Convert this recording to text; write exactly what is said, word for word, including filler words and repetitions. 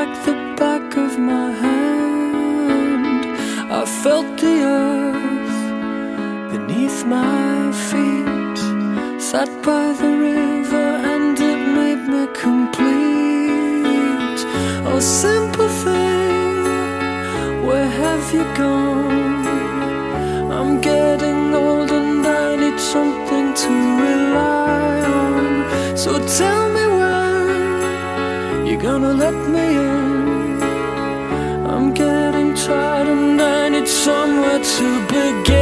like the back of my hand. I felt the earth beneath my feet, sat by the river and it made me complete. Oh, simple thing, where have you gone? I'm getting old and I need something to rely on. So tell me when you're gonna let me in. I'm getting tired and I need somewhere to begin.